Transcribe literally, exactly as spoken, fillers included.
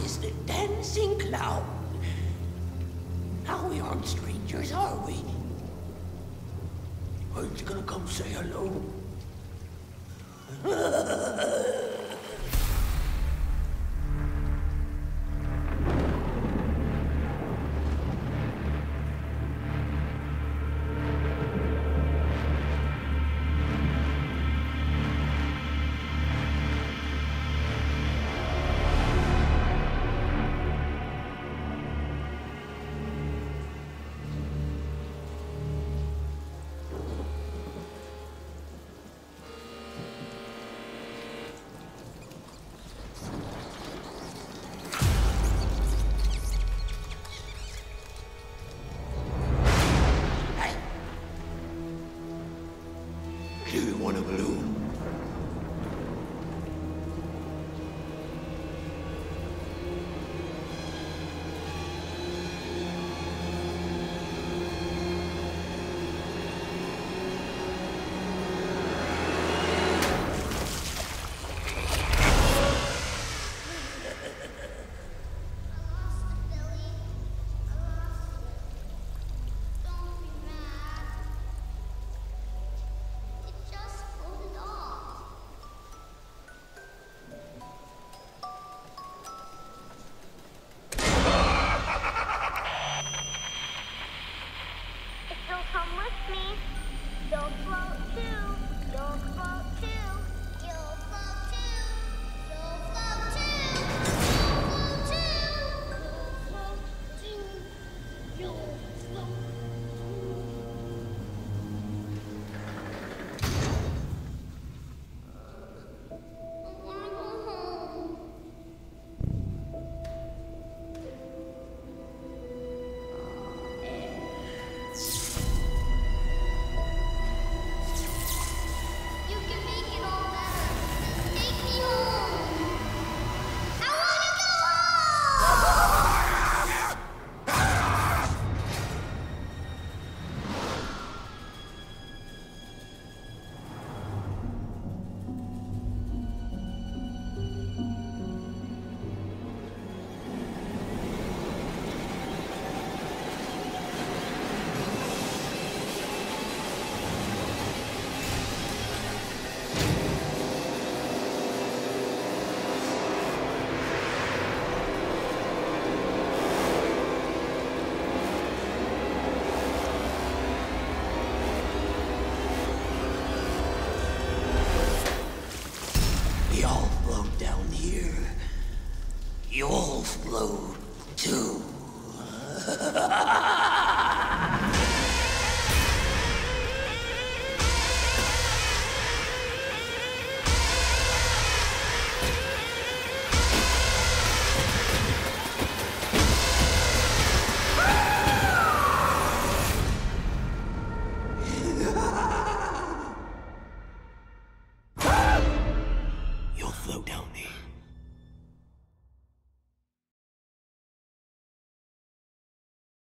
is the dancing clown. Now we aren't strangers, are we? Aren't you gonna come say hello? Do you want a balloon? Come with me. You'll float too. You'll float too. You'll float too. You'll float too. You'll float too. You'll float too. I wanna go home. We all float down here. You'll float too.